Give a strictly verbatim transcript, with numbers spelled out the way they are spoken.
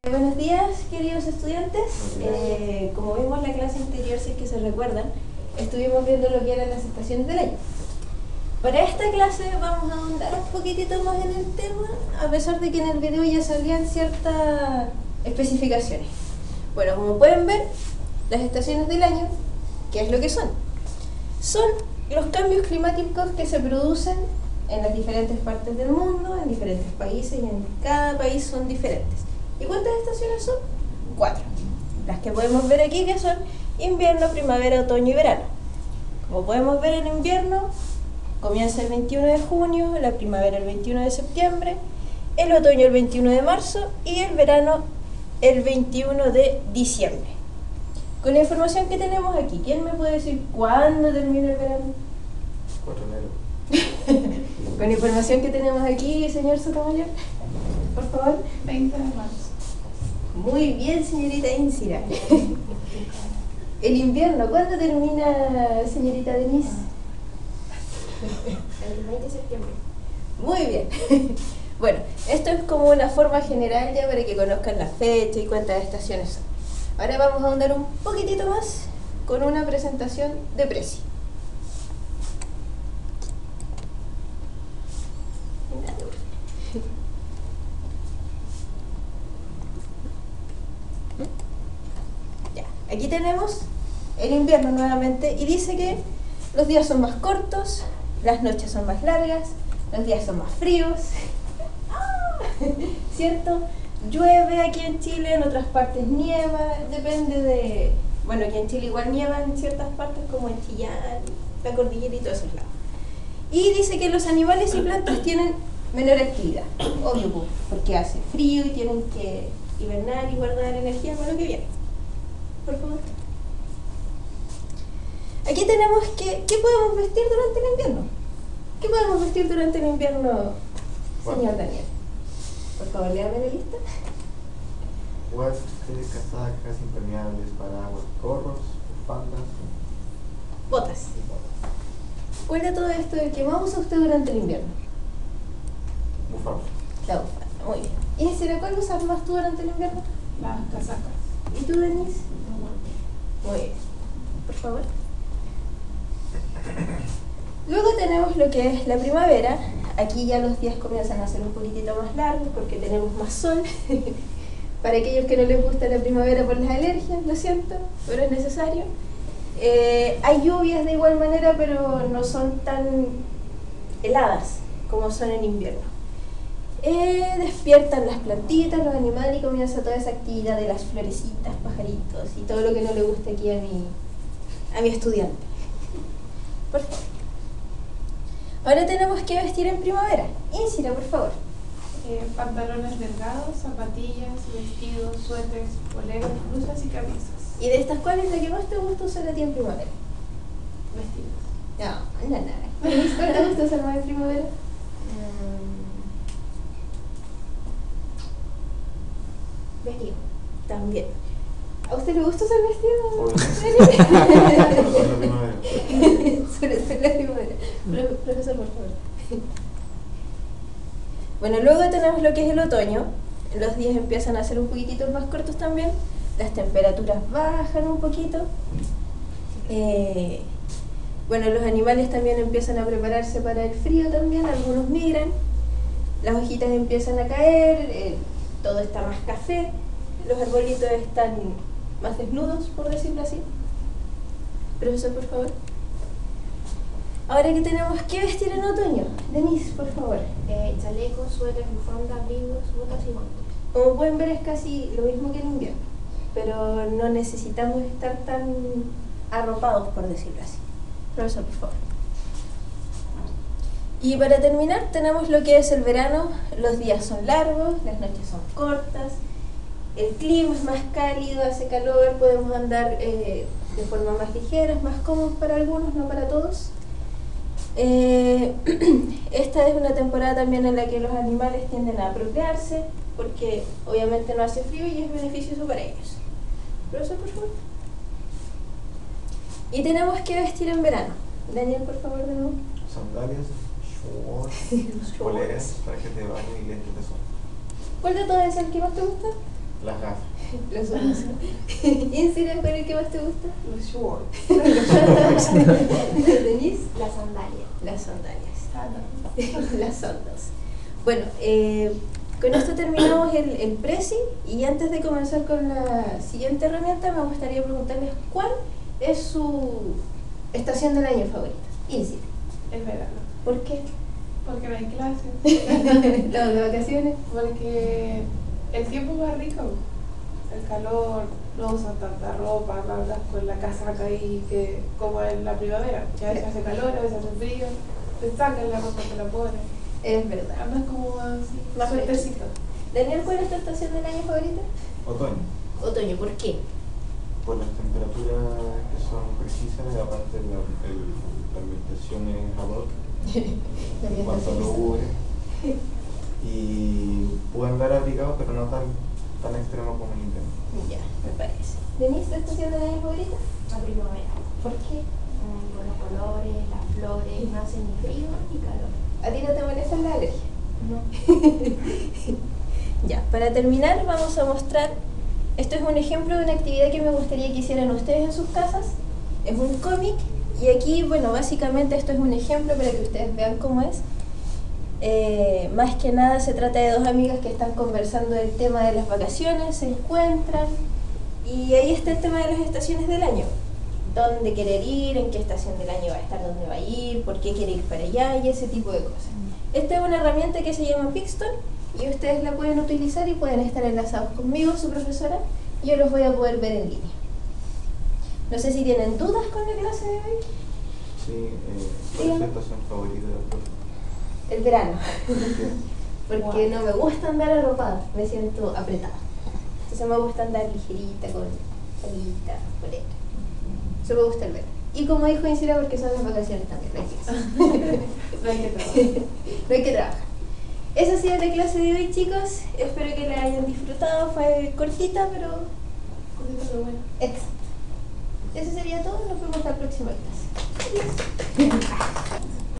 Buenos días, queridos estudiantes. Eh, como vimos en la clase anterior, si es que se recuerdan, estuvimos viendo lo que eran las estaciones del año. Para esta clase vamos a ahondar un poquitito más en el tema, a pesar de que en el video ya salían ciertas especificaciones. Bueno, como pueden ver, las estaciones del año, ¿qué es lo que son? Son los cambios climáticos que se producen en las diferentes partes del mundo, en diferentes países, y en cada país son diferentes. ¿Y cuántas estaciones son? Cuatro. Las que podemos ver aquí, que son invierno, primavera, otoño y verano. Como podemos ver, el invierno comienza el veintiuno de junio, la primavera el veintiuno de septiembre, el otoño el veintiuno de marzo y el verano el veintiuno de diciembre. Con la información que tenemos aquí, ¿quién me puede decir cuándo termina el verano? cuatro de enero. Con la información que tenemos aquí, señor Sotomayor, por favor. veinte de marzo. Muy bien, señorita Íncira. El invierno, ¿cuándo termina, señorita Denise? El veinte de septiembre. Muy bien. Bueno, esto es como una forma general ya para que conozcan la fecha y cuántas estaciones son. Ahora vamos a ahondar un poquitito más con una presentación de precio. Ya, aquí tenemos el invierno nuevamente y dice que los días son más cortos, las noches son más largas, los días son más fríos, ¿cierto? Llueve aquí en Chile, en otras partes nieva, depende de... Bueno, aquí en Chile igual nieva en ciertas partes como en Chillán, la cordillera y todos esos lados. Y dice que los animales y plantas tienen menor actividad, obvio, porque hace frío y tienen que hibernar y guardar energía para lo que viene. Por favor. Aquí tenemos que, ¿qué podemos vestir durante el invierno? ¿Qué podemos vestir durante el invierno, señor Daniel? Por favor, léame la lista. Guantes, casacas, impermeables, paraguas, gorros, bufandas. Botas. ¿Cuál de todo esto es el que más usa usted durante el invierno? Bufandas. La bufanda, muy bien. ¿Y Cira, cuál usas más tú durante el invierno? Las casacas. ¿Y tú, Denise? Muy bien. Por favor. Luego tenemos lo que es la primavera. Aquí ya los días comienzan a ser un poquitito más largos porque tenemos más sol. Para aquellos que no les gusta la primavera por las alergias, lo siento, pero es necesario. Eh, hay lluvias de igual manera, pero no son tan heladas como son en invierno. Eh, despiertan las plantitas, los animales y comienza toda esa actividad de las florecitas, pajaritos y todo lo que no le gusta aquí a mi, a mi estudiante. Por favor. Ahora tenemos que vestir en primavera. Íncira, por favor. Eh, pantalones delgados, zapatillas, vestidos, suéteres, poleros, blusas y camisas. ¿Y de estas cuáles es la que más te gusta usar a ti en primavera? Vestidos. No, no, nada. ¿Cuál te gusta usar más en primavera? Vestido. También. ¿A usted le gusta usar vestido? Obviamente. Por la primavera. Suele ser la primavera. Pro- Profesor, por favor. Bueno, luego tenemos lo que es el otoño. Los días empiezan a ser un poquitito más cortos también. Las temperaturas bajan un poquito. Eh, bueno, los animales también empiezan a prepararse para el frío también. Algunos migran. Las hojitas empiezan a caer. Eh, todo está más café. Los arbolitos están más desnudos, por decirlo así. Profesor, por favor. Ahora que tenemos que vestir en otoño. Denise, por favor. Eh, chalecos, suéteres, bufanda, abrigos, botas y guantes. Como pueden ver, es casi lo mismo que el invierno, pero no necesitamos estar tan arropados, por decirlo así. Profesor, por favor. Y para terminar, tenemos lo que es el verano. Los días son largos, las noches son cortas, el clima es más cálido, hace calor, podemos andar eh, de forma más ligera, es más cómodo para algunos, no para todos. Eh, esta es una temporada también en la que los animales tienden a procrearse, porque obviamente no hace frío y es beneficioso para ellos. Profesor, por favor. Y tenemos que vestir en verano. Daniel, por favor, de nuevo. Sandalias, shorts, poleras, trajes de baño y lentes de sol. ¿Cuál de todas es el que más te gusta? Las Los unos. Insira, ¿cuál es el que más te gusta? Los shorts. Denise, La sandalia. las sandalias. Las sandas. Bueno, eh, con esto terminamos el, el presi y antes de comenzar con la siguiente herramienta me gustaría preguntarles cuál es su estación del año favorita. Insira. El verano. ¿Por qué? Porque no hay clases. ¿Los de vacaciones? Porque el tiempo es más rico. El calor, no usan tanta ropa, no andas con la casaca ahí que como en la primavera. Que a veces hace calor, a veces hace frío. Te sacan la ropa, te la pones. Es verdad. Andas como así, Más sueltecito. Daniel, ¿cuál es tu estación del año favorita? Otoño. Otoño, ¿por qué? Por las temperaturas que son precisas y aparte la, el, la ambientación es ad hoc en cuanto a lo cubre. Y puedo andar abrigado pero no tan, tan extremo como en invierno. Ya, me parece. ¿Denise, tu estación del año favorita? La primavera. ¿Por qué? Mm, Con los colores, las flores, no hace ni frío ni calor. ¿A ti no te molesta la alergia? No. Ya, para terminar vamos a mostrar, esto es un ejemplo de una actividad que me gustaría que hicieran ustedes en sus casas, es un cómic y aquí, bueno, básicamente esto es un ejemplo para que ustedes vean cómo es. Eh, más que nada se trata de dos amigas que están conversando del tema de las vacaciones, se encuentran y ahí está el tema de las estaciones del año. Dónde querer ir, en qué estación del año va a estar, dónde va a ir, por qué quiere ir para allá y ese tipo de cosas. Esta es una herramienta que se llama Pixton y ustedes la pueden utilizar y pueden estar enlazados conmigo, su profesora, y yo los voy a poder ver en línea. No sé si tienen dudas con la clase de hoy. Sí, eh, ¿cuál es tu estación favorita del profe? El verano, ¿Por qué? porque no me gusta andar arropada, me siento apretada. Entonces me gusta andar ligerita, con salita, polera. Eso me gusta el verano. Y como dijo Insira, porque son las vacaciones también, no hay clase. No hay que trabajar. No hay que trabajar. Esa ha sido la clase de hoy, chicos. Espero que la hayan disfrutado. Fue cortita, pero Cosita, pero bueno. exacto. Eso sería todo. Nos vemos la próxima clase. Adiós.